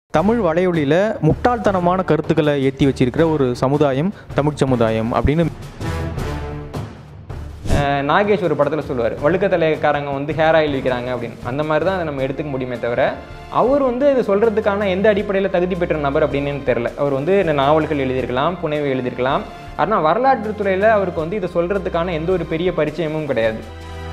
தமிழ் வலையொலியில் முட்டாள்தனமான கருத்துக்களை ஏற்றி வச்சிருக்கிற ஒரு சமுதாயம் தமிழ் சமுதாயம் அப்படின்னு நாகேஷ் ஒரு படத்தில் சொல்லுவார், வழுக்கத்தலைக்காரங்க வந்து ஹேர் ஆயில் விற்கிறாங்க அப்படின்னு. அந்த மாதிரி தான் அதை நம்ம எடுத்துக்க முடியுமே தவிர, அவர் வந்து இது சொல்கிறதுக்கான எந்த அடிப்படையில் தகுதி பெற்ற நபர் அப்படின்னு தெரில. அவர் வந்து இந்த நாவல்கள் எழுதியிருக்கலாம், புனைவு எழுதியிருக்கலாம். ஆனால் வரலாற்று துறையில் அவருக்கு வந்து இதை சொல்கிறதுக்கான எந்த ஒரு பெரிய பரிச்சயமும் கிடையாது.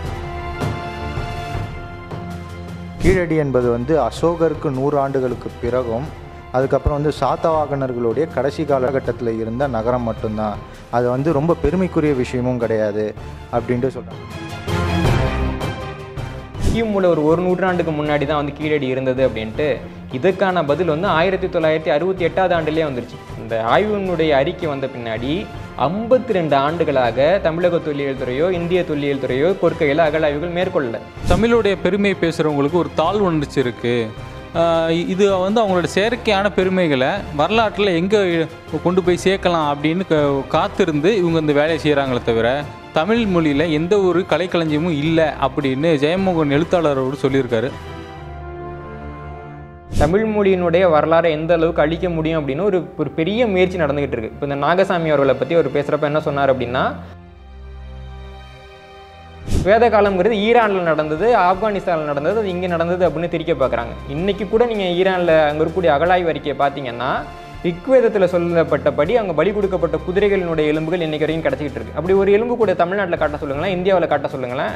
கீழடி என்பது வந்து அசோகருக்கு 100 ஆண்டுகளுக்கு பிறகும் அதுக்கப்புறம் வந்து சாத்தவாகனர்களுடைய கடைசி காலகட்டத்தில் இருந்த நகரம் மட்டும்தான். அது வந்து ரொம்ப பெருமைக்குரிய விஷயமும் கிடையாது அப்படின்ட்டு சொல்கிறாங்க. கிமுல ஒரு நூற்றாண்டுக்கு முன்னாடி தான் வந்து கீழடி இருந்தது அப்படின்ட்டு இதுக்கான பதில் வந்து 1968ஆவது ஆண்டுலேயே வந்துருச்சு. இந்த ஆய்வினுடைய அறிக்கை வந்த பின்னாடி 52 ஆண்டுகளாக தமிழக தொல்லியல் துறையோ இந்திய தொல்லியல் துறையோ கொற்கையில் அகழாய்வுகள் மேற்கொள்ளல. தமிழுடைய பெருமை பேசுகிறவங்களுக்கு ஒரு தாழ்வு உணர்ச்சி இருக்குது. இது வந்து அவங்களோட செயற்கையான பெருமைகளை வரலாற்றில் எங்கே கொண்டு போய் சேர்க்கலாம் அப்படின்னு காத்திருந்து இவங்க இந்த வேலையை செய்கிறாங்களே தவிர தமிழ் மொழியில் எந்த ஒரு கலைக்களஞ்சியமும் இல்லை அப்படின்னு ஜெயமோகன் எழுத்தாளரோடு சொல்லியிருக்காரு. தமிழ் மொழியினுடைய வரலாறை எந்த அளவுக்கு அழிக்க முடியும் அப்படின்னு ஒரு பெரிய முயற்சி நடந்துகிட்டு இருக்கு. இப்போ இந்த நாகசாமி அவர்களை பற்றி அவர் பேசுகிறப்ப என்ன சொன்னார் அப்படின்னா, வேத காலம்ங்கிறது ஈரானில் நடந்தது, ஆப்கானிஸ்தானில் நடந்தது, அது இங்கே நடந்தது அப்படின்னு திரிக்க பார்க்குறாங்க. இன்றைக்கி கூட நீங்கள் ஈரானில் அங்கே இருக்கக்கூடிய அகழாய்வு அறிக்கையை பார்த்தீங்கன்னா ரிக்வேதத்தில் சொல்லப்பட்டபடி அங்கே பலி கொடுக்கப்பட்ட குதிரைகளினுடைய எலும்புகள் இன்றைக்கு வரைக்கும் கிடச்சிக்கிட்டு இருக்கு. அப்படி ஒரு எலும்பு கூட தமிழ்நாட்டில் காட்ட சொல்லுங்களேன், இந்தியாவில் காட்ட சொல்லுங்களேன்.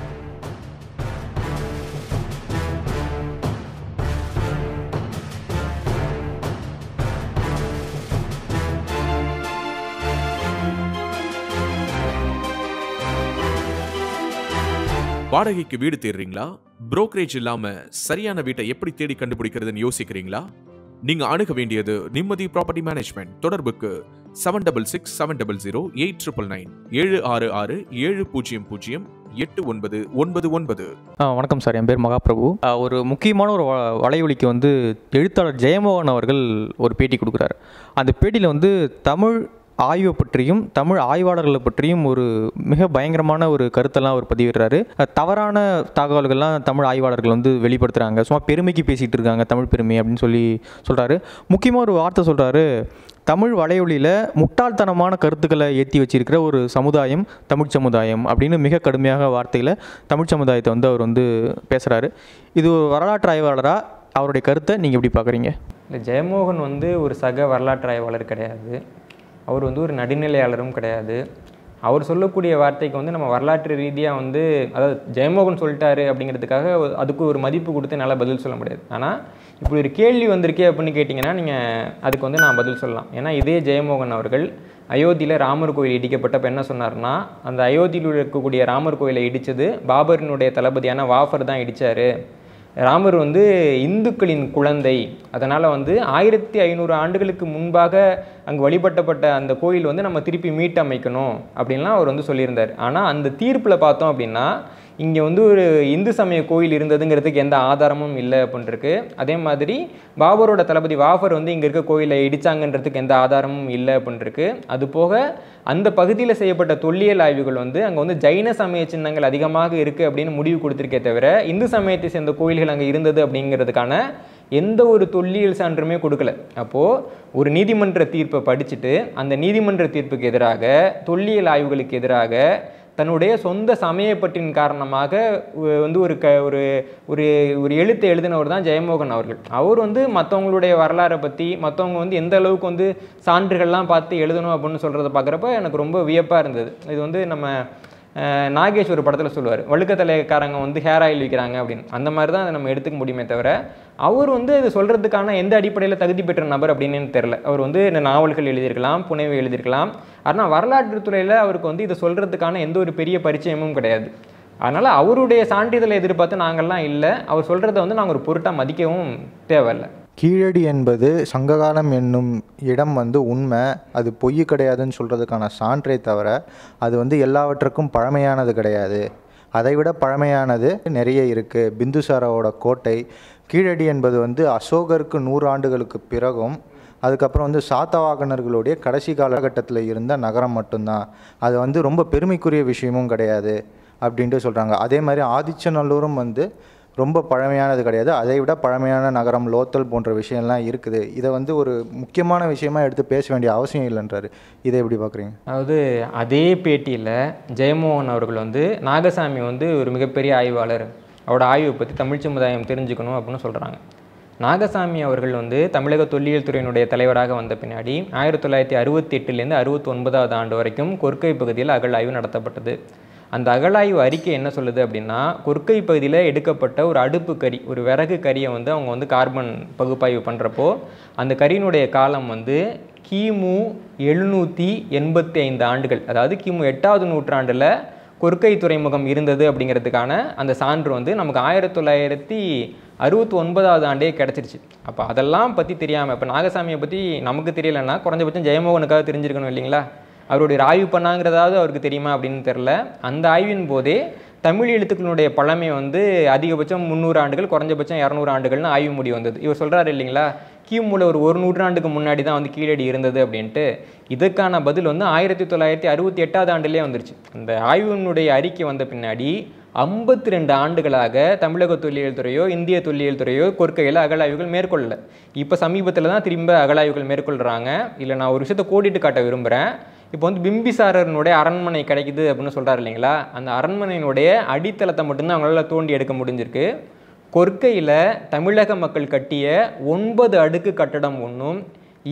வாடகைக்கு வீடு தேடுறீங்களா? புரோக்கரேஜ் இல்லாம சரியான வீட்டை எப்படி தேடி கண்டுபிடிக்கிறதுன்னு யோசிக்கிறீங்களா? நீங்க அணுக வேண்டியது நிம்மதி ப்ராப்பர்ட்டி மேனேஜ்மெண்ட். தொடர்புக்கு 76600899 766700899. வணக்கம் சார், என் பேர் மகாபிரபு. ஒரு முக்கியமான ஒரு வலையொலிக்கு வந்து எழுத்தாளர் ஜெயமோகன் அவர்கள் ஒரு பேட்டி கொடுக்குறாரு. அந்த பேட்டியில் வந்து தமிழ் ஆய்வை பற்றியும் தமிழ் ஆய்வாளர்களை பற்றியும் ஒரு மிக பயங்கரமான ஒரு கருத்தெல்லாம் அவர் பதிவிடுறாரு. தவறான தகவல்கள்லாம் தமிழ் ஆய்வாளர்கள் வந்து வெளிப்படுத்துகிறாங்க, சும்மா பெருமைக்கு பேசிகிட்டு இருக்காங்க, தமிழ் பெருமை அப்படின்னு சொல்கிறாரு. முக்கியமாக ஒரு வார்த்தை சொல்கிறாரு, தமிழ் வலையொலியில் முட்டாள்தனமான கருத்துக்களை ஏற்றி வச்சிருக்கிற ஒரு சமுதாயம் தமிழ் சமுதாயம் அப்படின்னு மிக கடுமையாக வார்த்தையில் தமிழ் சமுதாயத்தை வந்து அவர் வந்து பேசுகிறாரு. இது ஒரு வரலாற்று ஆய்வாளராக அவருடைய கருத்தை நீங்கள் எப்படி பார்க்குறீங்க? இல்லை, ஜெயமோகன் வந்து ஒரு சக வரலாற்று ஆய்வாளர் கிடையாது, அவர் வந்து ஒரு நடுநிலையாளரும் கிடையாது. அவர் சொல்லக்கூடிய வார்த்தைக்கு வந்து நம்ம வரலாற்று ரீதியாக வந்து, அதாவது ஜெயமோகன் சொல்லிட்டாரு அப்படிங்கிறதுக்காக அதுக்கு ஒரு மதிப்பு கொடுத்து நல்லா பதில் சொல்ல முடியாது. ஆனால் இப்படி ஒரு கேள்வி வந்திருக்கே அப்படின்னு கேட்டிங்கன்னா நீங்கள் அதுக்கு வந்து நான் பதில் சொல்லலாம். ஏன்னா இதே ஜெயமோகன் அவர்கள் அயோத்தியில் ராமர் கோயில் இடிக்கப்பட்டப்போ என்ன சொன்னார்னா, அந்த அயோத்தியில் இருக்கக்கூடிய ராமர் கோயிலை இடித்தது பாபரினுடைய தளபதியான வாஃபர் தான் இடித்தார். ராமர் வந்து இந்துக்களின் குழந்தை, அதனால் வந்து 1500 ஆண்டுகளுக்கு முன்பாக அங்கே வழிபட்டப்பட்ட அந்த கோயில் வந்து நம்ம திருப்பி மீட்டமைக்கணும் அப்படின்லாம் அவர் வந்து சொல்லியிருந்தார். ஆனால் அந்த தீர்ப்பில் பார்த்தோம் அப்படின்னா இங்கே வந்து ஒரு இந்து சமய கோயில் இருந்ததுங்கிறதுக்கு எந்த ஆதாரமும் இல்லை அப்படின்ட்டுருக்கு. அதே மாதிரி பாபரோட தளபதி வாஃபர் வந்து இங்கே இருக்க கோயிலை இடித்தாங்கன்றதுக்கு எந்த ஆதாரமும் இல்லை அப்படின்ட்டுருக்கு. அது போக அந்த பகுதியில் செய்யப்பட்ட தொல்லியல் ஆய்வுகள் வந்து அங்கே வந்து ஜைன சமய சின்னங்கள் அதிகமாக இருக்குது அப்படின்னு முடிவு கொடுத்துருக்கே தவிர இந்து சமயத்தை சேர்ந்த கோயில்கள் அங்கே இருந்தது அப்படிங்கிறதுக்கான எந்த ஒரு தொல்லியல் சான்றுமே கொடுக்கல. அப்போது ஒரு நீதிமன்ற தீர்ப்பை படிச்சுட்டு அந்த நீதிமன்ற தீர்ப்புக்கு எதிராக தொல்லியல் ஆய்வுகளுக்கு எதிராக தன்னுடைய சொந்த சமயப்பற்றின் காரணமாக வந்து ஒரு ஒரு எழுத்தை எழுதினவர் தான் ஜெயமோகன் அவர்கள். அவர் வந்து மற்றவங்களுடைய வரலாறை பற்றி மற்றவங்க வந்து எந்த அளவுக்கு வந்து சான்றுகள்லாம் பார்த்து எழுதணும் அப்படின்னு சொல்கிறத பார்க்குறப்ப எனக்கு ரொம்ப வியப்பாக இருந்தது. இது வந்து நம்ம நாகேஷ் ஒரு படத்தில் சொல்லுவார், வழுக்கத்தலைக்காரங்க வந்து ஹேர் ஆயில் விற்கிறாங்க அப்படின்னு. அந்த மாதிரி தான் அதை நம்ம எடுத்துக்க முடியுமே தவிர அவர் வந்து இது சொல்கிறதுக்கான எந்த அடிப்படையில் தகுதி பெற்ற நபர் அப்படின்னு தெரில. அவர் வந்து இந்த நாவல்கள் எழுதியிருக்கலாம், புனைவு எழுதியிருக்கலாம். ஆனால் வரலாற்று துறையில் அவருக்கு வந்து இதை சொல்கிறதுக்கான எந்த ஒரு பெரிய பரிச்சயமும் கிடையாது. அதனால் அவருடைய சான்றிதழை எதிர்பார்த்து நாங்கள்லாம் இல்லை, அவர் சொல்கிறத வந்து நாங்கள் ஒரு பொருட்டாக மதிக்கவும் தேவையில்லை. கீழடி என்பது சங்ககாலம் என்னும் இடம் வந்து உண்மை, அது பொய் கிடையாதுன்னு சொல்கிறதுக்கான சான்றே தவிர அது வந்து எல்லாவற்றுக்கும் பழமையானது கிடையாது. அதைவிட பழமையானது நிறைய இருக்குது. பிந்துசாராவோட கோட்டை கீழடி என்பது வந்து அசோகருக்கு 100 ஆண்டுகளுக்கு பிறகும் அதுக்கப்புறம் வந்து சாத்தவாகனர்களுடைய கடைசி காலகட்டத்தில் இருந்த நகரம் மட்டும்தான். அது வந்து ரொம்ப பெருமைக்குரிய விஷயமும் கிடையாது அப்படின்ட்டு சொல்கிறாங்க. அதே மாதிரி ஆதிச்சநல்லூரும் வந்து ரொம்ப பழமையானது கிடையாது. அதை விட பழமையான நகரம் லோத்தல் போன்ற விஷயம்லாம் இருக்குது. இதை வந்து ஒரு முக்கியமான விஷயமா எடுத்து பேச வேண்டிய அவசியம் இல்லைன்றாரு. இதை எப்படி பார்க்குறீங்க? அதாவது அதே பேட்டியில் ஜெயமோகன் அவர்கள் வந்து நாகசாமி வந்து ஒரு மிகப்பெரிய ஆய்வாளர், அவரோட ஆய்வை பற்றி தமிழ் சமுதாயம் தெரிஞ்சுக்கணும் அப்படின்னு சொல்கிறாங்க. நாகசாமி அவர்கள் வந்து தமிழக தொல்லியல் துறையினுடைய தலைவராக வந்த பின்னாடி 1968லேருந்து 69வது ஆண்டு வரைக்கும் கொர்க்கை பகுதியில் அகழாய்வு நடத்தப்பட்டது. அந்த அகழாய்வு அறிக்கை என்ன சொல்லுது அப்படின்னா, கொர்க்கை பகுதியில் எடுக்கப்பட்ட ஒரு அடுப்பு கறி, ஒரு விறகு கறியை வந்து அவங்க வந்து கார்பன் பகுப்பாய்வு பண்ணுறப்போ அந்த கரியினுடைய காலம் வந்து கிமு 785 ஆண்டுகள், அதாவது கிமு 8வது நூற்றாண்டில் கொர்க்கை துறைமுகம் இருந்தது அப்படிங்கிறதுக்கான அந்த சான்று வந்து நமக்கு 1969வது ஆண்டே கிடச்சிருச்சு. அப்போ அதெல்லாம் பற்றி தெரியாமல், இப்போ நாகசாமியை பற்றி நமக்கு தெரியலைன்னா குறைஞ்சபட்சம் ஜெயமோகனுக்காக தெரிஞ்சிருக்கணும் இல்லைங்களா? அவருடைய ஆய்வு பண்ணாங்கிறதாவது அவருக்கு தெரியுமா அப்படின்னு தெரில. அந்த ஆய்வின் போதே தமிழ் எழுத்துக்களுடைய பழமை வந்து அதிகபட்சம் 300 ஆண்டுகள், குறைஞ்சபட்சம் 200 ஆண்டுகள்னு ஆய்வு முடிவு வந்தது. இவர் சொல்கிறாரு இல்லைங்களா, கிமுல ஒரு நூற்றாண்டுக்கு முன்னாடி தான் வந்து கீழடி இருந்தது அப்படின்ட்டு. இதுக்கான பதில் வந்து 1968வது ஆண்டுலேயே வந்துருச்சு. அந்த ஆய்வினுடைய அறிக்கை வந்த பின்னாடி 52 ஆண்டுகளாக தமிழக தொல்லியல் துறையோ இந்திய தொல்லியல் துறையோ கொற்கையில் அகழாய்வுகள் மேற்கொள்ளலை. இப்போ சமீபத்தில் தான் திரும்ப அகழாய்வுகள் மேற்கொள்கிறாங்க. இல்லை, நான் ஒரு விஷயத்தை கோடிட்டு காட்ட விரும்புகிறேன். இப்போ வந்து பிம்பிசாரனுடைய அரண்மனை கிடைக்குது அப்படின்னு சொல்கிறாரு இல்லைங்களா, அந்த அரண்மனையினுடைய அடித்தளத்தை மட்டும்தான் அவங்களால தோண்டி எடுக்க முடிஞ்சிருக்கு. கொற்கையில் தமிழக மக்கள் கட்டிய 9 அடுக்கு கட்டடம் ஒன்றும்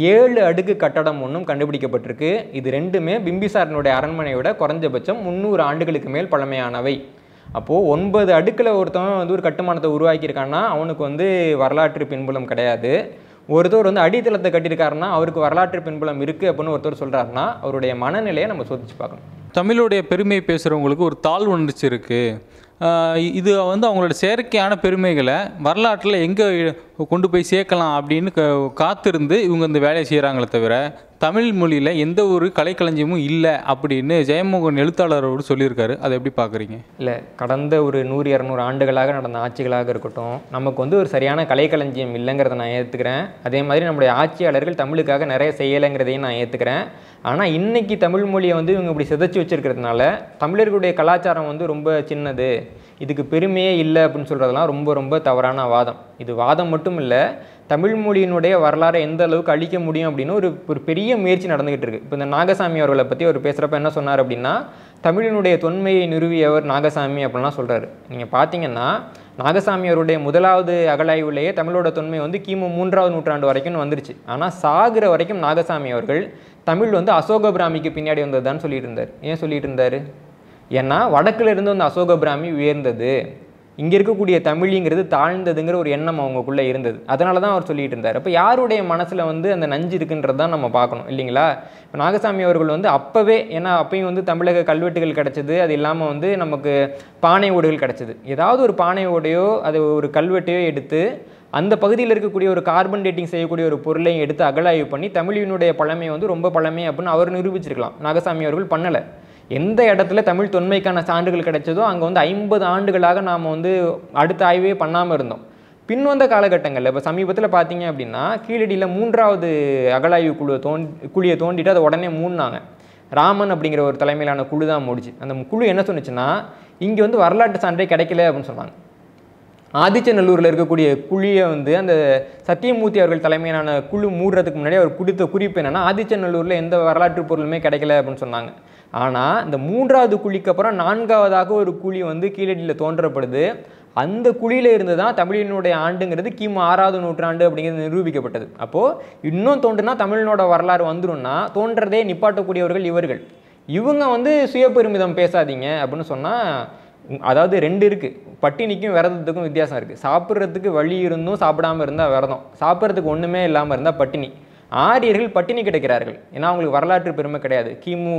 7 அடுக்கு கட்டடம் ஒன்றும் கண்டுபிடிக்கப்பட்டிருக்கு. இது ரெண்டுமே பிம்பிசாரனுடைய அரண்மனையோட குறைஞ்சபட்சம் 300 ஆண்டுகளுக்கு மேல் பழமையானவை. அப்போது 9 அடுக்கில் ஒருத்தவன் வந்து ஒரு கட்டுமானத்தை உருவாக்கியிருக்கான்னா அவனுக்கு வந்து வரலாற்று பின்புலம் கிடையாது. ஒருத்தர் வந்து அடித்தளத்தை கட்டியிருக்காருன்னா அவருக்கு வரலாற்று பின்புலம் இருக்குது அப்படின்னு ஒருத்தர் சொல்கிறாருன்னா அவருடைய மனநிலையை நம்ம சோதிச்சு பார்க்கணும். தமிழுடைய பெருமை பேசுகிறவங்களுக்கு ஒரு தாழ்வு உணர்ச்சி இருக்குது. இது வந்து அவங்களோட செயற்கையான பெருமைகளை வரலாற்றில் எங்கே கொண்டு போய் சேர்க்கலாம் அப்படின்னு காத்திருந்து இவங்க இந்த வேலையை செய்கிறாங்களே தவிர தமிழ் மொழியில் எந்த ஒரு கலைக்களஞ்சியமும் இல்லை அப்படின்னு ஜெயமோகன் எழுத்தாளரோடு சொல்லியிருக்காரு. அதை எப்படி பார்க்குறீங்க? இல்லை, கடந்த ஒரு 100-200 ஆண்டுகளாக நடந்த ஆட்சிகளாக இருக்கட்டும், நமக்கு வந்து ஒரு சரியான கலைக்களஞ்சியம் இல்லைங்கிறத நான் ஏற்றுக்கிறேன். அதே மாதிரி நம்முடைய ஆட்சியாளர்கள் தமிழுக்காக நிறைய செய்யலைங்கிறதையும் நான் ஏற்றுக்கிறேன். ஆனால் இன்றைக்கி தமிழ் மொழியை வந்து இவங்க இப்படி சிதைச்சி வச்சுருக்கிறதுனால தமிழர்களுடைய கலாச்சாரம் வந்து ரொம்ப சின்னது, இதுக்கு பெருமையே இல்லை அப்படின்னு சொல்கிறதெல்லாம் ரொம்ப ரொம்ப தவறான வாதம். இது வாதம் மட்டும் இல்லை, தமிழ் மொழியினுடைய வரலாறை எந்த அளவுக்கு அழிக்க முடியும் அப்படின்னு ஒரு பெரிய முயற்சி நடந்துகிட்டு இருக்குது. இப்போ இந்த நாகசாமி அவர்களை பற்றி அவர் பேசுகிறப்ப என்ன சொன்னார் அப்படின்னா, தமிழினுடைய தொன்மையை நிறுவியவர் நாகசாமி அப்படின்லாம் சொல்கிறாரு. நீங்கள் பார்த்தீங்கன்னா நாகசாமி அவருடைய முதலாவது அகழாய்வுலேயே தமிழோட தொன்மை வந்து கிமு 3வது நூற்றாண்டு வரைக்கும் வந்துருச்சு. ஆனால் சாகிற வரைக்கும் நாகசாமி அவர்கள் தமிழ் வந்து அசோக பிராமிக்கு பின்னாடி வந்ததுதான் சொல்லிட்டு இருந்தார். ஏன் சொல்லிட்டு இருந்தார்? ஏன்னா வடக்கில் இருந்து வந்து அசோக பிராமி உயர்ந்தது, இங்கே இருக்கக்கூடிய தமிழிங்கிறது தாழ்ந்ததுங்கிற ஒரு எண்ணம் அவங்களுக்குள்ளே இருந்தது. அதனால தான் அவர் சொல்லிட்டு இருந்தார். அப்போ யாருடைய மனசில் வந்து அந்த நஞ்சு இருக்குன்றது தான் நம்ம பார்க்கணும் இல்லைங்களா? இப்போ நாகசாமி அவர்கள் வந்து அப்போவே, ஏன்னா அப்பையும் வந்து தமிழக கல்வெட்டுகள் கிடச்சிது, அது இல்லாமல் வந்து நமக்கு பானை ஓடுகள் கிடச்சிது. ஏதாவது ஒரு பானை ஓடையோ அது ஒரு கல்வெட்டையோ எடுத்து அந்த பகுதியில் இருக்கக்கூடிய ஒரு கார்பன் டேட்டிங் செய்யக்கூடிய ஒரு பொருளையும் எடுத்து அகழாய்வு பண்ணி தமிழினுடைய பழமை வந்து ரொம்ப பழமை அப்படின்னு அவர் நிரூபிச்சிருக்கலாம். நாகசாமி அவர்கள் பண்ணலை. எந்த இடத்துல தமிழ் தொன்மைக்கான சான்றுகள் கிடைச்சதோ அங்கே வந்து 50 ஆண்டுகளாக நாம் வந்து அடுத்த ஆய்வே பண்ணாமல் இருந்தோம். பின்வந்த காலகட்டங்களில் இப்போ சமீபத்தில் பார்த்தீங்க அப்படின்னா கீழடியில் 3வது அகழாய்வு குழியை தோண்டிட்டு அதை உடனே மூடினாங்க. ராமன் அப்படிங்கிற ஒரு தலைமையிலான குழு தான் முடிச்சு. அந்த குழு என்ன சொன்னிச்சுன்னா, இங்கே வந்து வரலாற்று சான்றே கிடைக்கல அப்படின்னு சொன்னாங்க. ஆதிச்சநல்லூரில் இருக்கக்கூடிய குழியை வந்து அந்த சத்தியமூர்த்தி அவர்கள் தலைமையிலான குழு மூடுறதுக்கு முன்னாடி அவர் கொடுத்த குறிப்பு என்னென்னா, ஆதிச்சநல்லூரில் எந்த வரலாற்று பொருளுமே கிடைக்கல அப்படின்னு சொன்னாங்க. ஆனால் இந்த 3வது குழிக்கு அப்புறம் 4வதாக ஒரு குழி வந்து கீழடியில் தோன்றப்படுது. அந்த குழியில் இருந்து தான் தமிழினுடைய ஆண்டுங்கிறது கிமு 6வது நூற்றாண்டு அப்படிங்கிறது நிரூபிக்கப்பட்டது. அப்போது இன்னும் தோன்றுனா தமிழினோட வரலாறு வந்துடும்னா தோன்றதே நிப்பாட்டக்கூடியவர்கள் இவர்கள். இவங்க வந்து சுயபெருமிதம் பேசாதீங்க அப்படின்னு சொன்னால், அதாவது 2 இருக்குது. பட்டினிக்கும் விரதத்துக்கும் வித்தியாசம் இருக்குது. சாப்பிட்றதுக்கு வழி இருந்தும் சாப்பிடாமல் இருந்தால் விரதம், சாப்பிட்றதுக்கு ஒன்றுமே இல்லாமல் இருந்தால் பட்டினி. ஆரியர்கள் பட்டினி கிடைக்கிறார்கள், ஏன்னா அவங்களுக்கு வரலாற்று பெருமை கிடையாது. கிமு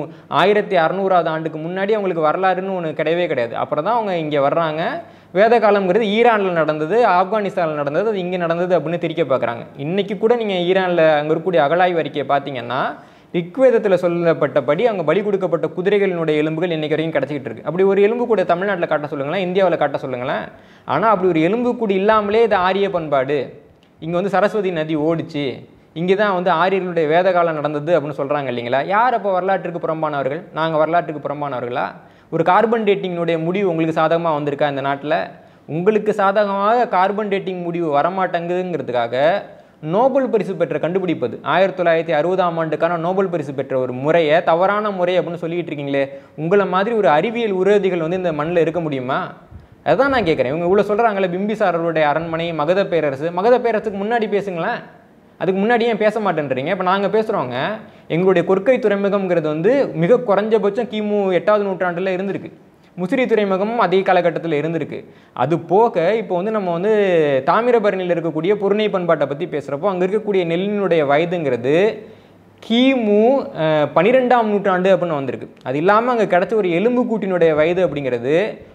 1600வது ஆண்டுக்கு முன்னாடி அவங்களுக்கு வரலாறுன்னு ஒன்று கிடையவே கிடையாது. அப்புறம் தான் அவங்க இங்கே வர்றாங்க. வேத காலம்ங்கிறது ஈரானில் நடந்தது, ஆப்கானிஸ்தானில் நடந்தது, அது இங்கே நடந்தது அப்படின்னு திரிக்க பார்க்குறாங்க. இன்றைக்கி கூட நீங்கள் ஈரானில் அங்கே இருக்கக்கூடிய அகழாய்வு அறிக்கையை பார்த்தீங்கன்னா ரிக்வேதத்தில் சொல்லப்பட்டபடி அங்கே பலி கொடுக்கப்பட்ட குதிரைகளினுடைய எலும்புகள் இன்றைக்கு வரைக்கும் கிடச்சிக்கிட்டு இருக்குது. அப்படி ஒரு எலும்பு கூட தமிழ்நாட்டில் காட்ட சொல்லுங்களேன், இந்தியாவில் காட்ட சொல்லுங்களேன். ஆனால் அப்படி ஒரு எலும்பு கூடி இல்லாமலே இது ஆரிய பண்பாடு, இங்கே வந்து சரஸ்வதி நதி ஓடிச்சு, இங்கே தான் வந்து ஆரியர்களுடைய வேத காலம் நடந்தது அப்படின்னு சொல்கிறாங்க இல்லைங்களா? யார் அப்போ வரலாற்றுக்கு புறம்பானவர்கள்? நாங்கள் வரலாற்றுக்கு புறம்பானவர்களா? ஒரு கார்பன் டேட்டிங்கினுடைய முடிவு உங்களுக்கு சாதகமாக வந்திருக்கா இந்த நாட்டில்? உங்களுக்கு சாதகமாக கார்பன் டேட்டிங் முடிவு வரமாட்டேங்குதுங்கிறதுக்காக நோபல் பரிசு பெற்ற கண்டுபிடிப்பது 1960ஆம் ஆண்டுக்கான நோபல் பரிசு பெற்ற ஒரு முறையை தவறான முறை அப்படின்னு சொல்லிட்டு இருக்கீங்களே, உங்களை மாதிரி ஒரு அறிவியல் விரோதிகள் வந்து இந்த மண்ணில் இருக்க முடியுமா? அதான் நான் கேட்குறேன். இவங்க இவ்வளோ சொல்கிறாங்களே, பிம்பிசாரருடைய அரண்மனை, மகத பேரரசுக்கு முன்னாடி பேசுங்களேன். அதுக்கு முன்னாடி ஏன் பேச மாட்டேன்றீங்க? இப்போ நாங்கள் பேசுகிறோங்க, எங்களுடைய கொற்கை துறைமுகம்ங்கிறது வந்து மிக குறைஞ்சபட்சம் கிமு 8ஆவது நூற்றாண்டில் இருந்திருக்கு. முசிறி துறைமுகமும் அதே காலகட்டத்தில் இருந்திருக்கு. அது போக இப்போ வந்து நம்ம வந்து தாமிரபரணியில் இருக்கக்கூடிய பொருணை பண்பாட்டை பற்றி பேசுகிறப்போ அங்கே இருக்கக்கூடிய நெல்லினுடைய வயதுங்கிறது கிமு 12ஆம் நூற்றாண்டு அப்படின்னு வந்திருக்கு. அது இல்லாமல் அங்கே கிடச்ச ஒரு எலும்புக்கூட்டினுடைய வயது அப்படிங்கிறது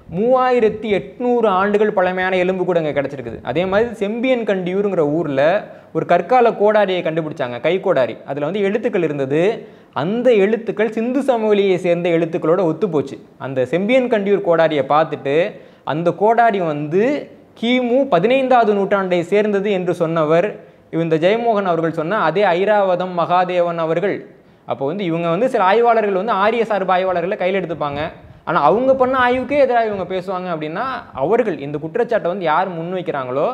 3800 ஆண்டுகள் பழமையான எலும்பு கூட அங்கே கிடச்சிருக்குது. அதே மாதிரி செம்பியன் கண்டியூருங்கிற ஊரில் ஒரு கற்கால கோடாரியை கண்டுபிடிச்சாங்க, கை கோடாரி. அதில் வந்து எழுத்துக்கள் இருந்தது. அந்த எழுத்துக்கள் சிந்து சமவெளியை சேர்ந்த எழுத்துக்களோட ஒத்துப்போச்சு. அந்த செம்பியன் கண்டியூர் கோடாரியை பார்த்துட்டு அந்த கோடாரி வந்து கிமு 15ஆவது நூற்றாண்டை சேர்ந்தது என்று சொன்னவர் இந்த ஜெயமோகன் அவர்கள் சொன்ன அதே ஐராவதம் மகாதேவன் அவர்கள். அப்போ வந்து இவங்க வந்து சில ஆய்வாளர்கள் வந்து ஆரிய சார்பு ஆய்வாளர்களை கையில் எடுத்துப்பாங்க. ஆனால் அவங்க பண்ண ஆய்வுக்கே எதிராக இவங்க பேசுவாங்க. அப்படின்னா அவர்கள் இந்த குற்றச்சாட்டை வந்து யார் முன்வைக்கிறாங்களோ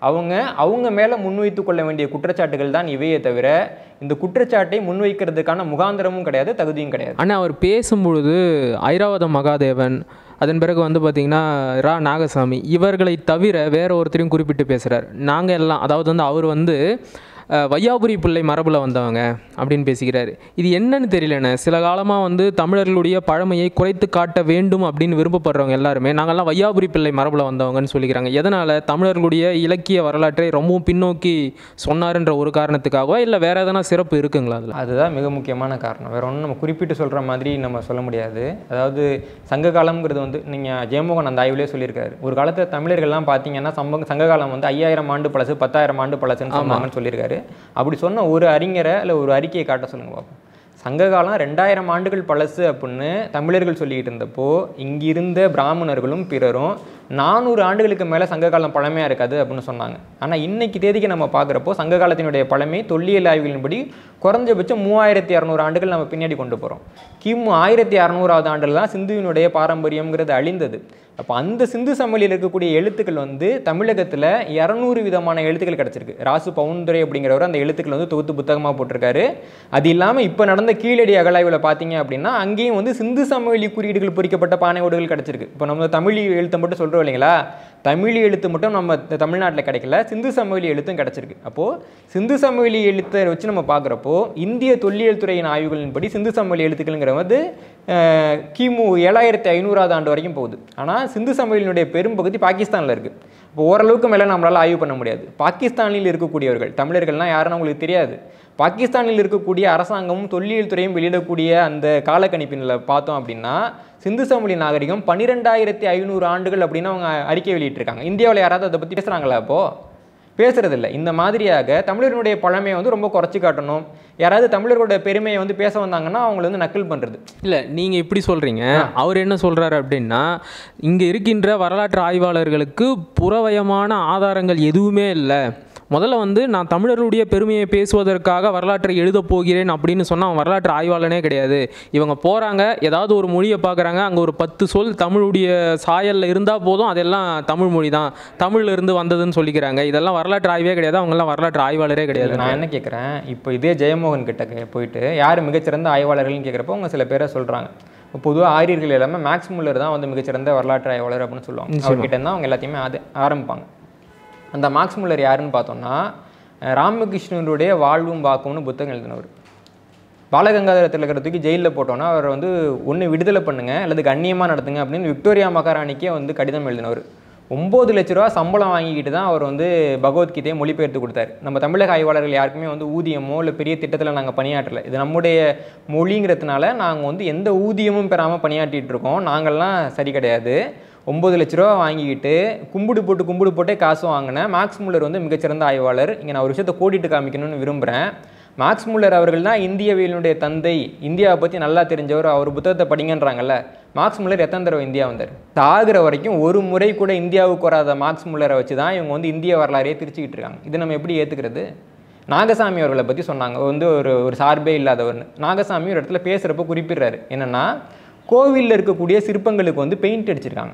அவங்க மேலே முன்வைத்து கொள்ள வேண்டிய குற்றச்சாட்டுகள் தான் இவையே தவிர இந்த குற்றச்சாட்டை முன்வைக்கிறதுக்கான முகாந்திரமும் கிடையாது, தகுதியும் கிடையாது. ஆனால் அவர் பேசும்பொழுது ஐராவதம் மகாதேவன், அதன் பிறகு வந்து பார்த்திங்கன்னா ரா நாகசாமி, இவர்களை தவிர வேற ஒருத்தரையும் குறிப்பிட்டு பேசுகிறார். நாங்கள் எல்லாம், அதாவது வந்து அவர் வந்து வையாபுரி பிள்ளை மரபில் வந்தவங்க அப்படின்னு பேசிக்கிறாரு. இது என்னன்னு தெரியலண்ணே. சில காலமாக வந்து தமிழர்களுடைய பழமையை குறைத்து காட்ட வேண்டும் அப்படின்னு விருப்பப்படுறவங்க எல்லாருமே நாங்கள்லாம் வையாபுரி பிள்ளை மரபில் வந்தவங்கன்னு சொல்லிக்கிறாங்க. எதனால்? தமிழர்களுடைய இலக்கிய வரலாற்றை ரொம்பவும் பின்னோக்கி சொன்னாருன்ற ஒரு காரணத்துக்காகவா, இல்லை வேறு எதனா சிறப்பு இருக்குங்களா அதில்? அதுதான் மிக முக்கியமான காரணம். வேறு ஒன்றும் நம்ம குறிப்பிட்டு சொல்கிற மாதிரி நம்ம சொல்ல முடியாது. அதாவது சங்க காலம்ங்கிறது வந்து நீங்கள் ஜெயமோகன் அந்த ஆய்வுலேயே சொல்லியிருக்காரு. ஒரு காலத்தில் தமிழர்கள்லாம் பார்த்தீங்கன்னா சங்க காலம் வந்து 5000 ஆண்டு பழசு, 10,000 ஆண்டு பழசுன்னு சொன்னாங்கன்னு சொல்லியிருக்காரு. அப்படி சொன்ன ஒரு அறிஞரை இல்லை ஒரு அறிக்கையை காட்ட சொல்லுங்க பார்ப்போம். சங்ககாலம் 2000 ஆண்டுகள் பழசு அப்படின்னு தமிழர்கள் சொல்லிக்கிட்டு இருந்தப்போ இங்கிருந்த பிராமணர்களும் பிறரும் 400 ஆண்டுகளுக்கு மேலே சங்ககாலம் பழமையாக இருக்காது அப்படின்னு சொன்னாங்க. ஆனால் இன்னைக்கு தேதிக்கு நம்ம பார்க்குறப்போ சங்ககாலத்தினுடைய பழமை தொல்லியல் ஆய்வுகளின்படி குறைஞ்சபட்சம் 3600 ஆண்டுகள் நம்ம பின்னாடி கொண்டு போகிறோம். கிமு 1600ஆவது ஆண்டில் தான் சிந்துவினுடைய பாரம்பரியம்ங்கிறது அழிந்தது. அப்போ அந்த சிந்து சமவெளியில் இருக்கக்கூடிய எழுத்துக்கள் வந்து தமிழகத்தில் 200 விதமான எழுத்துக்கள் கிடச்சிருக்கு. ராசு பவுந்துரை அப்படிங்கிறவர் அந்த எழுத்துக்கள் வந்து தொகுத்து புத்தகமாக போட்டிருக்காரு. அது இல்லாமல் இப்போ நடந்த கீழடி அகழாய்வில் பார்த்தீங்க அப்படின்னா அங்கேயும் வந்து சிந்து சமவெளி குறியீடுகள் பொறிக்கப்பட்ட பானை ஓடுகள் கிடச்சிருக்கு. இப்போ நம்ம தமிழ் எழுத்தை மட்டும் சொல்கிறோம் இல்லைங்களா, தமிழ் எழுத்து மட்டும் நம்ம தமிழ்நாட்டில் கிடைக்கல, சிந்து சமவெளி எழுத்தும் கிடச்சிருக்கு. அப்போது சிந்து சமவெளி எழுத்தை வச்சு நம்ம பார்க்குறப்போ இந்திய தொல்லியல் துறையின் ஆய்வுகளின்படி சிந்து சமவெளி எழுத்துக்கள்ங்கிற வந்து கிமு 7500ஆவது ஆண்டு வரைக்கும் போகுது. ஆனால் சிந்து சமவெளியினுடைய பெரும்பகுதி பாகிஸ்தானில் இருக்குது. இப்போ ஓரளவுக்கு மேலே நம்மளால் ஆய்வு பண்ண முடியாது. பாகிஸ்தானில் இருக்கக்கூடியவர்கள் தமிழர்கள்லாம் யாருன்னு உங்களுக்கு தெரியாது. பாகிஸ்தானில் இருக்கக்கூடிய அரசாங்கமும் தொல்லியல் துறையும் வெளியிடக்கூடிய அந்த காலக்கணிப்பினில் பார்த்தோம் அப்படின்னா சிந்து சமவெளி நாகரிகம் 12500 ஆண்டுகள் அப்படின்னு அவங்க அறிக்கை வெளியிட்டிருக்காங்க. இந்தியாவில் யாராவது அதை பற்றி பேசுகிறாங்களா? அப்போது பேசுறதில்லை. இந்த மாதிரியாக தமிழர்களுடைய பழமையை வந்து ரொம்ப குறைச்சி காட்டணும். யாராவது தமிழர்களுடைய பெருமையை வந்து பேச வந்தாங்கன்னா அவங்களை வந்து நக்கல் பண்ணுறது. இல்லை, நீங்கள் இப்படி சொல்கிறீங்க. அவர் என்ன சொல்கிறாரு அப்படின்னா, இங்கே இருக்கின்ற வரலாற்று ஆய்வாளர்களுக்கு புறவயமான ஆதாரங்கள் எதுவுமே இல்லை. முதல்ல வந்து நான் தமிழர்களுடைய பெருமையை பேசுவதற்காக வரலாற்றை எழுத போகிறேன் அப்படின்னு சொன்னால் அவன் வரலாற்று ஆய்வாளனே கிடையாது. இவங்க போகிறாங்க, ஏதாவது ஒரு மொழியை பார்க்குறாங்க, அங்கே ஒரு 10 சொல் தமிழுடைய சாயலில் இருந்தால் போதும், அதெல்லாம் தமிழ் மொழி தான், தமிழிலிருந்து வந்ததுன்னு சொல்லிக்கிறாங்க. இதெல்லாம் வரலாற்று ஆய்வே கிடையாது, அவங்கெல்லாம் வரலாற்று ஆய்வாளரே கிடையாது. நான் என்ன கேட்குறேன், இப்போ இதே ஜெயமோகன் கிட்ட போயிட்டு யார் மிகச்சிறந்த ஆய்வாளர்கள்னு கேட்குறப்போ அவங்க சில பேரை சொல்கிறாங்க. பொதுவாக ஆரியர்கள் எல்லாமே மேக்ஸ் முல்லர் தான் வந்து மிகச்சிறந்த வரலாற்று ஆய்வாளர் அப்படின்னு சொல்லுவாங்க. அவர்கிட்ட தான் அவங்க எல்லாத்தையுமே ஆரம்பிப்பாங்க. அந்த மார்க்ஸ் முல்லர் யாருன்னு பார்த்தோம்னா ராமகிருஷ்ணனுடைய வாழ்வும் வாக்கும்னு புத்தகம் எழுதினவர். பாலகங்காதர திலகரை தூக்கி ஜெயிலில் போட்டோன்னா அவர் வந்து ஒன்று விடுதலை பண்ணுங்க அல்லது கண்ணியமாக நடத்துங்க அப்படின்னு விக்டோரியா மகாராணிக்கே வந்து கடிதம் எழுதினவர். 9 லட்ச ரூபா சம்பளம் வாங்கிக்கிட்டு தான் அவர் வந்து பகவத்கீதையை மொழிபெயர்த்து கொடுத்தாரு. நம்ம தமிழக ஆய்வாளர்கள் யாருக்குமே வந்து ஊதியமோ இல்லை பெரிய திட்டத்தில் நாங்கள் பணியாற்றலை. இது நம்முடைய மொழிங்கிறதுனால நாங்கள் வந்து எந்த ஊதியமும் பெறாமல் பணியாற்றிட்டு இருக்கோம். நாங்கள்லாம் சரி கிடையாது. 9 லட்ச ரூபா வாங்கிக்கிட்டு கும்பிடு போட்டே காசு வாங்கினேன் மார்க்ஸ் முல்லர் வந்து மிகச்சிறந்த ஆய்வாளர். இங்கே நான் ஒரு விஷயத்தை கோடிட்டு காமிக்கணும்னு விரும்புகிறேன். மார்க்ஸ் முல்லர் அவர்கள் தான் இந்தியவியலுடைய தந்தை, இந்தியாவை பற்றி நல்லா தெரிஞ்சவர். அவர் புத்தகத்தை படிங்கன்றாங்கல்ல. மார்க்ஸ் முல்லர் எத்தனை தடவை இந்தியா வந்தார்? சாகிற வரைக்கும் ஒரு முறை கூட இந்தியாவுக்கு வராத மார்க்ஸ் முல்லரை வச்சு தான் இவங்க வந்து இந்திய வரலாறையே திரிச்சுக்கிட்டு இருக்காங்க. இதை நம்ம எப்படி ஏற்றுக்கிறது? நாகசாமி அவர்களை பற்றி சொன்னாங்க, வந்து ஒரு சார்பே இல்லாதவர்னு. நாகசாமி ஒரு இடத்துல பேசுகிறப்ப குறிப்பிடுறாரு என்னென்னா, கோவிலில் இருக்கக்கூடிய சிற்பங்களுக்கு வந்து பெயிண்ட் அடிச்சிருக்காங்க.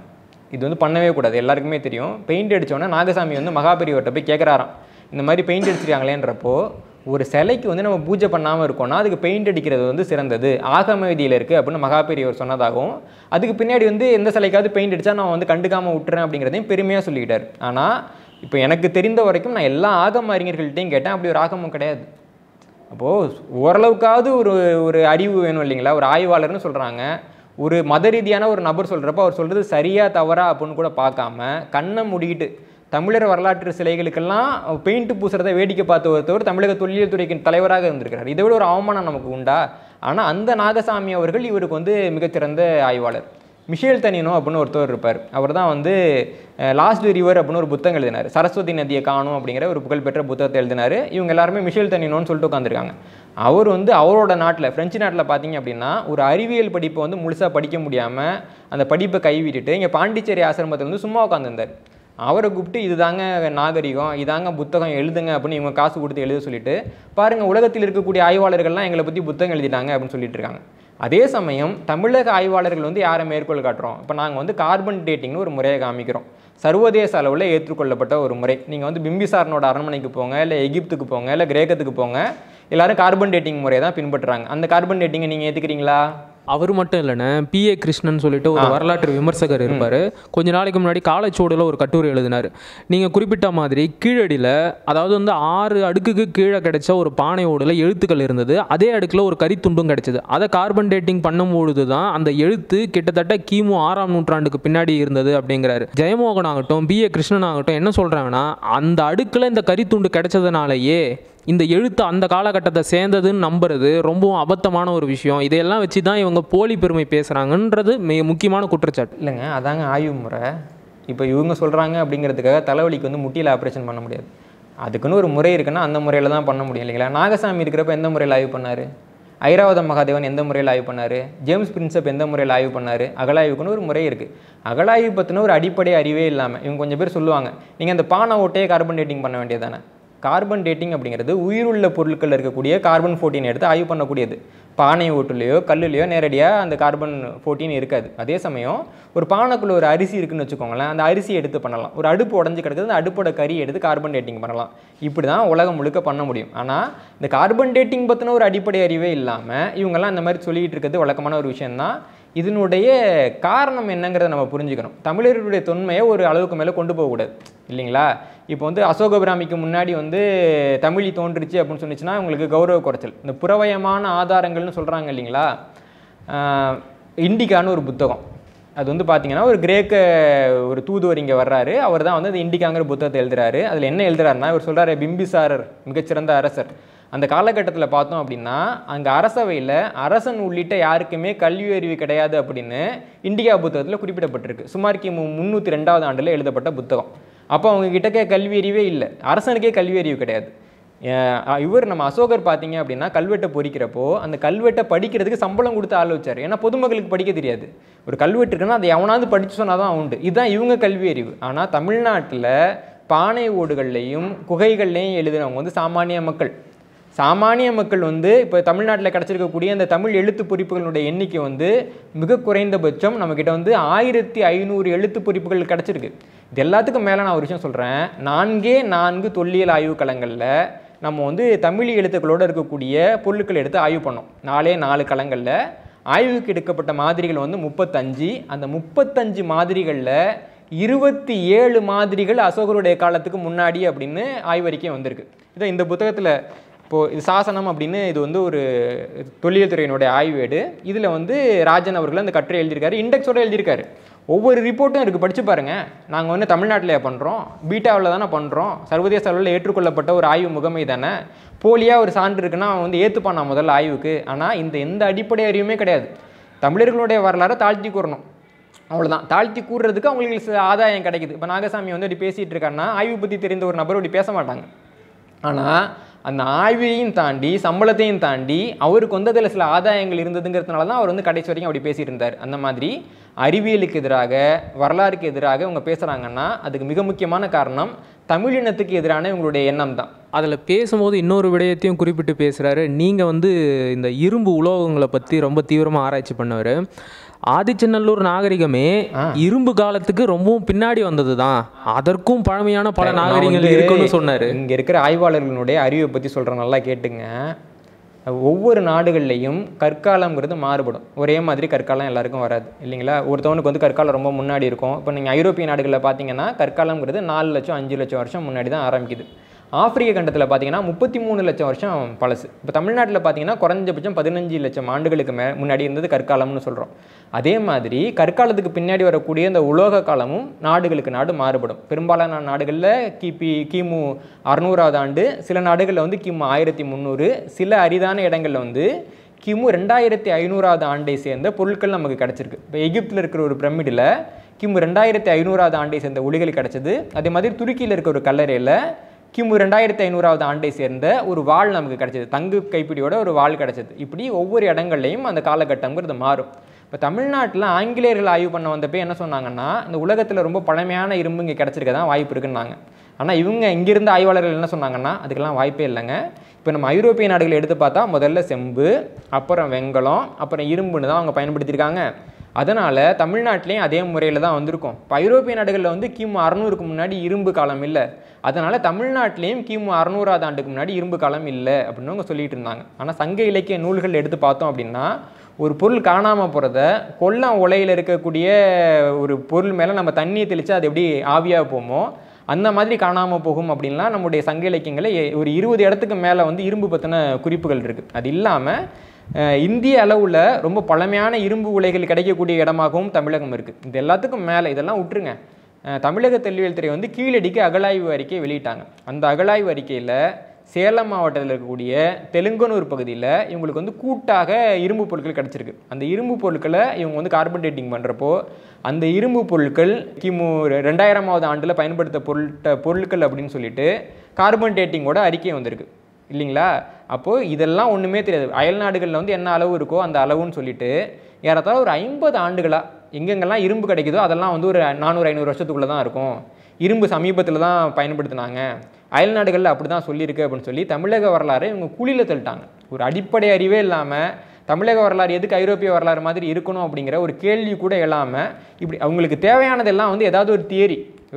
இது வந்து பண்ணவே கூடாது, எல்லாருக்குமே தெரியும். பெயிண்ட் அடித்தோன்னே நாகசாமி வந்து மகாபெரியவர்கிட்ட போய் கேட்குறாராம், இந்த மாதிரி பெயிண்ட் அடிச்சிருக்காங்களேன்றப்போ ஒரு சிலைக்கு வந்து நம்ம பூஜை பண்ணாமல் இருக்கோம்னா அதுக்கு பெயிண்ட் அடிக்கிறது வந்து சிறந்தது, ஆகம விதியில் இருக்குது அப்படின்னு மகாபெரியவர் சொன்னதாகவும், அதுக்கு பின்னாடி வந்து எந்த சிலைக்காவது பெயிண்ட் அடித்தா நான் வந்து கண்டுக்காமல் விட்டுறேன் அப்படிங்கிறதையும் பெருமையாக சொல்லிக்கிட்டார். ஆனால் இப்போ எனக்கு தெரிந்த வரைக்கும் நான் எல்லா ஆகம அறிஞர்கள்ட்டையும் கேட்டேன், அப்படி ஒரு ஆகமம் கிடையாது. அப்போது ஓரளவுக்காவது ஒரு அறிவு வேணும் இல்லைங்களா? ஒரு ஆய்வாளர்னு சொல்கிறாங்க, ஒரு மத ரீதியான ஒரு நபர் சொல்கிறப்ப அவர் சொல்கிறது சரியா தவறா அப்படின்னு கூட பார்க்காம கண்ணை மூடிக்கிட்டு தமிழர் வரலாற்று சிலைகளுக்கெல்லாம் பெயிண்ட் பூசுறதை வேடிக்கை பார்த்து ஒருத்தவர் தமிழக தொல்லியல் துறைக்கு தலைவராக இருந்திருக்கிறார். இதை விட ஒரு அவமானம் நமக்கு உண்டா? ஆனால் அந்த நாகசாமி அவர்கள் இவருக்கு வந்து மிகச்சிறந்த ஆய்வாளர். மிஷேல் தனினோ அப்படின்னு ஒருத்தவர் இருப்பார். அவர் தான் வந்து லாஸ்ட் ரிவர் அப்படின்னு ஒரு புத்தகம் எழுதினார். சரஸ்வதி நதியை காணும் அப்படிங்கிற ஒரு புகழ்பெற்ற புத்தகத்தை எழுதினார். இவங்க எல்லாருமே மிஷேல் தனினோன்னு சொல்லிட்டு உட்காந்துருக்காங்க. அவர் வந்து அவரோட நாட்டில் பிரெஞ்சு நாட்டில் பார்த்தீங்க அப்படின்னா ஒரு அறிவியல் படிப்பை வந்து முழுசாக படிக்க முடியாமல் அந்த படிப்பை கைவிட்டுட்டு இங்கே பாண்டிச்சேரி ஆசிரமத்தில் வந்து சும்மா உட்காந்துருந்தார். அவரை கூப்பிட்டு இதுதாங்க நாகரிகம், இதாங்க புத்தகம் எழுதுங்க அப்படின்னு இவங்க காசு கொடுத்து எழுத சொல்லிட்டு, பாருங்கள் உலகத்தில் இருக்கக்கூடிய ஆய்வாளர்கள்லாம் எங்களை பற்றி புத்தகம் எழுதிட்டாங்க அப்படின்னு சொல்லிட்டு இருக்காங்க. அதே சமயம் தமிழக ஆய்வாளர்கள் வந்து யாரை மேற்கோள் காட்டுறோம்? இப்போ நாங்கள் வந்து கார்பன் டேட்டிங்னு ஒரு முறையை காமிக்கிறோம். சர்வதேச அளவில் ஏற்றுக்கொள்ளப்பட்ட ஒரு முறை. நீங்கள் வந்து பிம்பிசாரனோட அரண்மனைக்கு போங்க, இல்லை எகிப்துக்கு போங்க, இல்லை கிரேக்கத்துக்கு போங்க, எல்லாரும் கார்பன் டேட்டிங் முறையை தான் பின்பற்றுறாங்க. அந்த கார்பன் டேட்டிங்கை நீங்கள் ஏற்றுக்கிறீங்களா? அவர் மட்டும் இல்லைண்ணே, P.A. கிருஷ்ணன் சொல்லிட்டு ஒரு வரலாற்று விமர்சகர் இருப்பார். கொஞ்ச நாளைக்கு முன்னாடி காலச்சோடில் ஒரு கட்டுரை எழுதினார். நீங்கள் குறிப்பிட்ட மாதிரி கீழடியில், அதாவது வந்து 6 அடுக்குக்கு கீழே கிடைச்ச ஒரு பானை ஓடில் எழுத்துக்கள் இருந்தது. அதே அடுக்கில் ஒரு கரித்துண்டும் கிடைச்சது. அதை கார்பன் டேட்டிங் பண்ணும்பொழுது தான் அந்த எழுத்து கிட்டத்தட்ட கிமு 6ஆம் நூற்றாண்டுக்கு பின்னாடி இருந்தது அப்படிங்கிறாரு. ஜெயமோகன் ஆகட்டும், P.A. கிருஷ்ணன் ஆகட்டும் என்ன சொல்கிறாங்கன்னா, அந்த அடுக்கில் இந்த கரித்துண்டு கிடைச்சதுனாலேயே இந்த எழுத்து அந்த காலகட்டத்தை சேர்ந்ததுன்னு நம்புறது ரொம்பவும் அபத்தமான ஒரு விஷயம். இதையெல்லாம் வச்சு தான் இவங்க போலி பெருமை பேசுகிறாங்கன்றது மிக முக்கியமான குற்றச்சாட்டு. இல்லைங்க, அதாங்க ஆய்வு முறை. இப்போ இவங்க சொல்கிறாங்க அப்படிங்கிறதுக்காக தலைவலிக்கு வந்து முட்டியில் ஆப்ரேஷன் பண்ண முடியாது. அதுக்குன்னு ஒரு முறை இருக்குன்னா அந்த முறையில் தான் பண்ண முடியும் இல்லைங்களா? நாகசாமி இருக்கிறப்ப எந்த முறையில் ஆய்வு பண்ணார்? ஐராவத மகாதேவன் எந்த முறையில் ஆய்வு பண்ணார்? ஜேம்ஸ் பிரின்சப் எந்த முறையில் ஆய்வு பண்ணார்? அகலாய்வுக்குன்னு ஒரு முறை இருக்குது. அகலாய்வு பற்றின ஒரு அடிப்படை அறிவே இல்லாமல் இவங்க கொஞ்சம் பேர் சொல்லுவாங்க, நீங்கள் அந்த பானை ஓட்டையே கார்பன் டேட்டிங் பண்ண வேண்டியதானே. கார்பன் டேட்டிங் அப்படிங்கிறது உயிருள்ள பொருட்களில் இருக்கக்கூடிய கார்பன் 14 எடுத்து ஆய்வு பண்ணக்கூடியது. பானை ஓட்டுலையோ கல்லுலையோ நேரடியாக அந்த கார்பன் 14 இருக்காது. அதே சமயம் ஒரு பானைக்குள்ளே ஒரு அரிசி இருக்குதுன்னு வச்சுக்கோங்களேன், அந்த அரிசி எடுத்து பண்ணலாம். ஒரு அடுப்பு உடஞ்சி கிடக்குது, அந்த அடுப்போட கறி எடுத்து கார்பன் டேட்டிங் பண்ணலாம். இப்படி தான் உலகம் முழுக்க பண்ண முடியும். ஆனால் இந்த கார்பன் டேட்டிங் பற்றின ஒரு அடிப்படை அறிவே இல்லாமல் இவங்கெல்லாம் இந்த மாதிரி சொல்லிகிட்டு இருக்கிறது வழக்கமான ஒரு விஷயந்தான். இதனுடைய காரணம் என்னங்கிறத நம்ம புரிஞ்சுக்கணும். தமிழர்களுடைய தொன்மையை ஒரு அளவுக்கு மேலே கொண்டு போகக்கூடாது இல்லைங்களா? இப்போ வந்து அசோகபிராமிக்கு முன்னாடி வந்து தமிழ் தோன்றுச்சு அப்படின்னு சொன்னிச்சுன்னா உங்களுக்கு கௌரவ குறைச்சல். இந்த புறவயமான ஆதாரங்கள்னு சொல்கிறாங்க இல்லைங்களா? இண்டிகான்னு ஒரு புத்தகம், அது வந்து பார்த்தீங்கன்னா ஒரு கிரேக்க ஒரு தூதுவர் இங்கே வர்றாரு. அவர் தான் வந்து அந்த இண்டிகாங்கிற புத்தகத்தை எழுதுறாரு. அதில் என்ன எழுதுறாருன்னா, இவர் சொல்கிறாரு பிம்பிசாரர் மிகச்சிறந்த அரசர். அந்த காலகட்டத்தில் பார்த்தோம் அப்படின்னா அங்கே அரசவையில் அரசன் உள்ளிட்ட யாருக்குமே கல்வி அறிவு கிடையாது அப்படின்னு இண்டிகா புத்தகத்தில் குறிப்பிடப்பட்டிருக்கு. சுமார் கிமு 302ஆவது ஆண்டில் எழுதப்பட்ட புத்தகம். அப்போ அவங்க கிட்டக்கே கல்வி அறிவே இல்லை, அரசனுக்கே கல்வி அறிவு கிடையாது. இவர் நம்ம அசோகர் பார்த்தீங்க அப்படின்னா கல்வெட்டை பொறிக்கிறப்போ அந்த கல்வெட்டை படிக்கிறதுக்கு சம்பளம் கொடுத்து ஆள் வச்சார். ஏன்னா பொதுமக்களுக்கு படிக்க தெரியாது. ஒரு கல்வெட்டு இருக்குன்னா அதை எவனாவது படித்து சொன்னால் தான் உண்டு. இதுதான் இவங்க கல்வி அறிவு. ஆனால் தமிழ்நாட்டில் பானை ஓடுகள்லையும் குகைகள்லையும் எழுதினவங்க வந்து சாமானிய மக்கள். சாமானிய மக்கள் வந்து இப்போ தமிழ்நாட்டில் கிடச்சிருக்கக்கூடிய அந்த தமிழ் எழுத்து பொறிப்புகளுடைய எண்ணிக்கை வந்து மிக குறைந்தபட்சம் நம்மக்கிட்ட வந்து 1500 எழுத்து பொறிப்புகள் கிடச்சிருக்கு. இது எல்லாத்துக்கும் மேலே நான் ஒரு விஷயம் சொல்கிறேன். 4 தொல்லியல் ஆய்வு களங்களில் நம்ம வந்து தமிழ் எழுத்துக்களோடு இருக்கக்கூடிய பொருட்கள் எடுத்து ஆய்வு பண்ணோம். 4 களங்களில் ஆய்வுக்கு எடுக்கப்பட்ட மாதிரிகள் வந்து 35. அந்த 35 மாதிரிகளில் 27 மாதிரிகள் அசோகருடைய காலத்துக்கு முன்னாடி அப்படின்னு ஆய்வறிக்கை வந்திருக்கு. இதை இந்த புத்தகத்தில் இப்போது இது சாசனம் அப்படின்னு இது வந்து ஒரு தொல்லியல் துறையினுடைய ஆய்வேடு. இதில் வந்து ராஜன் அவர்கள் அந்த கட்டுரை எழுதியிருக்காரு, இண்டெக்ஸோடு எழுதியிருக்காரு. ஒவ்வொரு ரிப்போர்ட்டும் இருக்குது, படித்து பாருங்கள். நாங்கள் வந்து தமிழ்நாட்டில் பண்ணுறோம், பீட்டாவில் தானே பண்ணுறோம், சர்வதேச அளவில் ஏற்றுக்கொள்ளப்பட்ட ஒரு ஆய்வு முகமை தானே. போலியாக ஒரு சான்று இருக்குன்னா அவன் வந்து ஏற்றுப்பானா முதல்ல ஆய்வுக்கு. ஆனால் எந்த அடிப்படை அறிவுமே கிடையாது. தமிழர்களுடைய வரலாறை தாழ்த்தி கூறணும், அவ்வளோதான். தாழ்த்தி கூறுறதுக்கு அவங்களுக்கு ஆதாயம் கிடைக்குது. இப்போ நாகசாமி வந்து அப்படி பேசிகிட்டு இருக்காருன்னா ஆய்வு பற்றி தெரிந்த ஒரு நபர் அப்படி பேச மாட்டாங்க. ஆனால் அந்த ஆய்வையும் தாண்டி சம்பளத்தையும் தாண்டி அவருக்கு வந்து அதில் சில ஆதாயங்கள் இருந்ததுங்கிறதுனால தான் அவர் வந்து கடைசி வரைக்கும் அப்படி பேசிகிட்டு இருந்தார். அந்த மாதிரி அறிவியலுக்கு எதிராக வரலாறுக்கு எதிராக இவங்க பேசுகிறாங்கன்னா அதுக்கு மிக முக்கியமான காரணம் தமிழினத்துக்கு எதிரான இவங்களுடைய எண்ணம் தான். அதில் பேசும்போது இன்னொரு விடயத்தையும் குறிப்பிட்டு பேசுகிறாரு. நீங்கள் வந்து இந்த இரும்பு உலோகங்களை பற்றி ரொம்ப தீவிரமாக ஆராய்ச்சி பண்ணவர். ஆதிச்சநல்லூர் நாகரிகமே இரும்பு காலத்துக்கு ரொம்பவும் பின்னாடி வந்தது தான், அதற்கும் பழமையான பல நாகரிகங்கள் இருக்குன்னு சொன்னார். இங்கே இருக்கிற ஆய்வாளர்களுடைய அறிவை பற்றி சொல்கிறேன், நல்லா கேட்டுங்க. ஒவ்வொரு நாடுகள்லையும் கற்காலங்கிறது மாறுபடும். ஒரே மாதிரி கற்காலம் எல்லாருக்கும் வராது இல்லைங்களா? ஒருத்தவனுக்கு வந்து கற்காலம் ரொம்ப முன்னாடி இருக்கும். இப்போ நீங்கள் ஐரோப்பிய நாடுகளில் பார்த்தீங்கன்னா கற்காலங்கிறது 4 லட்சம் 5 லட்சம் வருஷம் முன்னாடி தான் ஆரம்பிக்குது. ஆப்பிரிக்க கண்டத்தில் பார்த்தீங்கன்னா 33 லட்சம் வருஷம் பழசு. இப்போ தமிழ்நாட்டில் பார்த்தீங்கன்னா குறைஞ்சபட்சம் 15 லட்சம் ஆண்டுகளுக்கு முன்னாடி இருந்தது கற்காலம்னு சொல்கிறோம். அதே மாதிரி கற்காலத்துக்கு பின்னாடி வரக்கூடிய இந்த உலோக காலமும் நாடுகளுக்கு நாடு மாறுபடும். பெரும்பாலான நாடுகளில் கிமு 600வது ஆண்டு, சில நாடுகளில் வந்து கிமு 1300, சில அரிதான இடங்களில் வந்து கிமு 2500வது ஆண்டை சேர்ந்த பொருட்கள் நமக்கு கிடச்சிருக்கு. இப்போ எகிப்தில் இருக்கிற ஒரு பிரமிடில் கிமு 2500வது ஆண்டை சேர்ந்த ஒளிகள் கிடச்சிது. அதே மாதிரி துருக்கியில் இருக்கிற ஒரு கல்லறையில் கிமு 2500வது ஆண்டை சேர்ந்த ஒரு வாள் நமக்கு கிடச்சிது, தங்கு கைப்பிடியோட ஒரு வாள் கிடச்சிது. இப்படி ஒவ்வொரு இடங்கள்லையும் அந்த காலகட்டங்கிறது மாறும். இப்போ தமிழ்நாட்டில் ஆங்கிலேயர்கள் ஆய்வு பண்ண வந்தப்போ என்ன சொன்னாங்கன்னா, இந்த உலகத்தில் ரொம்ப பழமையான இரும்பு இங்கே கிடச்சிருக்க தான் வாய்ப்பு இருக்குன்னாங்க. ஆனால் இவங்க இங்கிருந்த ஆய்வாளர்கள் என்ன சொன்னாங்கன்னா, அதுக்கெல்லாம் வாய்ப்பே இல்லைங்க. இப்போ நம்ம ஐரோப்பிய நாடுகளை எடுத்து பார்த்தா முதல்ல செம்பு, அப்புறம் வெங்கலம், அப்புறம் இரும்புன்னு தான் அவங்க பயன்படுத்தியிருக்காங்க. அதனால் தமிழ்நாட்டிலையும் அதே முறையில் தான் வந்திருக்கும். இப்போ ஐரோப்பிய நாடுகளில் வந்து கிமு 600க்கு முன்னாடி இரும்பு காலம் இல்லை, அதனால் தமிழ்நாட்டிலையும் கிமு 600வது ஆண்டுக்கு முன்னாடி இரும்பு காலம் இல்லை அப்படின்னு அவங்க சொல்லிட்டு இருந்தாங்க. ஆனால் சங்க இலக்கிய நூல்கள் எடுத்து பார்த்தோம் அப்படின்னா, ஒரு பொருள் காணாமல் போகிறத கொல்லம் உலையில் இருக்கக்கூடிய ஒரு பொருள் மேலே நம்ம தண்ணியை தெளித்து அது எப்படி ஆவியாக போமோ அந்த மாதிரி காணாமல் போகும் அப்படின்லாம் நம்முடைய சங்க இலக்கியங்களில் ஒரு 20 இடத்துக்கு மேலே வந்து இரும்பு பற்றின குறிப்புகள் இருக்குது. அது இல்லாமல் இந்திய அளவில் ரொம்ப பழமையான இரும்பு உலைகள் கிடைக்கக்கூடிய இடமாகவும் தமிழகம் இருக்குது. இது எல்லாத்துக்கும் மேலே இதெல்லாம் விட்டுருங்க, தமிழக தொல்லியல் துறை வந்து கீழடிக்கு அகழாய்வு அறிக்கையை வெளியிட்டாங்க. அந்த அகழாய்வு அறிக்கையில் சேலம் மாவட்டத்தில் இருக்கக்கூடிய தெலுங்கனூர் பகுதியில் இவங்களுக்கு வந்து கூட்டாக இரும்பு பொருட்கள் கிடச்சிருக்கு. அந்த இரும்பு பொருட்களை இவங்க வந்து கார்பன் டேட்டிங் பண்ணுறப்போ அந்த இரும்பு பொருட்கள் கிமு 2000வது ஆண்டில் பயன்படுத்த பொருட்கள் அப்படின்னு சொல்லிட்டு கார்பன் டேட்டிங்கோட அறிக்கை வந்திருக்கு இல்லைங்களா? அப்போது இதெல்லாம் ஒன்றுமே தெரியாது. அயல் நாடுகளில் வந்து என்ன அளவு இருக்கோ அந்த அளவுன்னு சொல்லிட்டு ஏறத்தாழ ஒரு 50 ஆண்டுகளாக எங்கெங்கெல்லாம் இரும்பு கிடைக்குதோ அதெல்லாம் வந்து ஒரு 400-500 வருஷத்துக்குள்ளே தான் இருக்கும், இரும்பு சமீபத்தில் தான் பயன்படுத்தினாங்க, அயல் நாடுகளில் அப்படி தான் சொல்லியிருக்கு அப்படின்னு சொல்லி தமிழக வரலாறு இவங்க குழியில் தள்ளிட்டாங்க. ஒரு அடிப்படை அறிவே இல்லாமல் தமிழக வரலாறு எதுக்கு ஐரோப்பிய வரலாறு மாதிரி இருக்கணும் அப்படிங்கிற ஒரு கேள்வி கூட இல்லாமல் இப்படி அவங்களுக்கு தேவையானதெல்லாம் வந்து ஏதாவது ஒரு தியரி,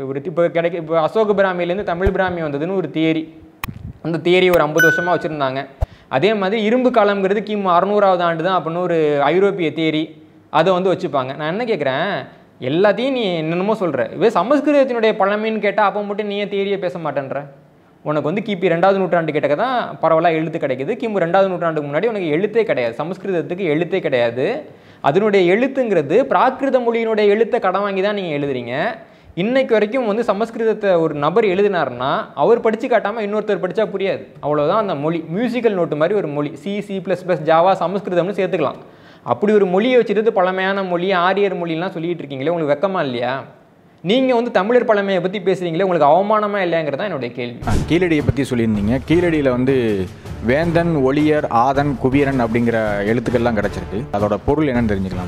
இப்போ அசோக பிராமியிலேருந்து தமிழ் பிராமி வந்ததுன்னு ஒரு தியரி, அந்த தியரி ஒரு 50 வருஷமாக வச்சுருந்தாங்க. அதே மாதிரி இரும்பு காலம்ங்கிறது கிமு 600வது ஆண்டு தான் அப்படின்னு ஒரு ஐரோப்பிய தியரி, அதை வந்து வச்சுப்பாங்க. நான் என்ன கேட்குறேன், எல்லாத்தையும் நீ என்னென்னமோ சொல்கிற, இவே சமஸ்கிருதத்தினுடைய பழமைன்னு கேட்டால் அப்போ மட்டும் நீயே தியரியை பேச மாட்டேன்ற. உனக்கு வந்து கிபி 2வது நூற்றாண்டு கிட்டக்க தான் பரவலாக எழுத்து கிடைக்குது. கிமு 2வது நூற்றாண்டுக்கு முன்னாடி உனக்கு எழுத்தே கிடையாது, சமஸ்கிருதத்துக்கு எழுத்தே கிடையாது. அதனுடைய எழுத்துங்கிறது பிராகிருத மொழியினுடைய எழுத்தை கடன் வாங்கி தான் நீங்கள் எழுதுறீங்க. இன்னைக்கு வரைக்கும் வந்து சமஸ்கிருதத்தை ஒரு நபர் எழுதினார்னா அவர் படித்து காட்டாமல் இன்னொருத்தர் படித்தா புரியாது, அவ்வளோதான் அந்த மொழி. மியூசிக்கல் நோட்டு மாதிரி ஒரு மொழி, C++, ஜாவா, சமஸ்கிருதம்னு சேர்த்துக்கலாம். அப்படி ஒரு மொழியை வச்சுட்டு பழமையான மொழி, ஆரியர் மொழிலாம் சொல்லிட்டு இருக்கீங்களே, உங்களுக்கு வெக்கமா இல்லையா? நீங்கள் வந்து தமிழர் பழமையை பற்றி பேசுகிறீங்களே, உங்களுக்கு அவமானமாக இல்லைங்கிறது தான் என்னுடைய கேள்வி. கீழடியை பற்றி சொல்லியிருந்தீங்க. கீழடியில் வந்து வேந்தன், ஒளியர், ஆதன், குபீரன் அப்படிங்கிற எழுத்துக்கள்லாம் கிடச்சிருக்கு. அதோட பொருள் என்னன்னு தெரிஞ்சுக்கலாம்.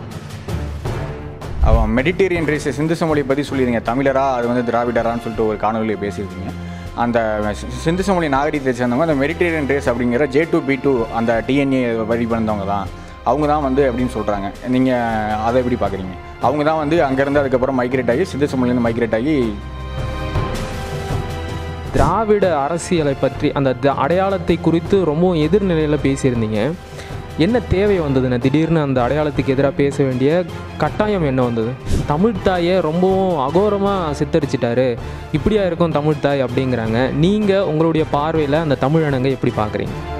அவன் மெடிட்டேரியன் ரேஸ் சிந்து சமொழியை பற்றி சொல்லியிருந்தீங்க. தமிழரா அது வந்து திராவிடரான்னு சொல்லிட்டு ஒரு காணொலியை பேசியிருக்கீங்க. அந்த சிந்து சமொழி நாகரிகத்தை சேர்ந்தவங்க அந்த மெடிட்டேரியன் ரேஸ் அப்படிங்கிற J2B2 அந்த DNA வழி வந்தவங்க தான், அவங்க தான் வந்து அப்படின்னு சொல்கிறாங்க. நீங்கள் அதை எப்படி பார்க்குறீங்க? அவங்க தான் வந்து அங்கேருந்து அதுக்கப்புறம் மைக்ரேட் ஆகி சிந்து சமொழிலேருந்து மைக்ரேட் ஆகி திராவிட அரசியலை பற்றி அந்த அடையாளத்தை குறித்து ரொம்பவும் எதிர்நிலையில் பேசியிருந்தீங்க. என்ன தேவை வந்ததுன்னு திடீர்னு அந்த அடையாளத்துக்கு எதிராக பேச வேண்டிய கட்டாயம் என்ன வந்தது? தமிழ்த்தாயை ரொம்பவும் அகோரமாக சித்தரிச்சிட்டாரு, இப்படியா இருக்கும் தமிழ்த்தாய் அப்படிங்கிறாங்க. நீங்கள் உங்களுடைய பார்வையில் அந்த தமிழனங்க எப்படி பார்க்குறீங்க?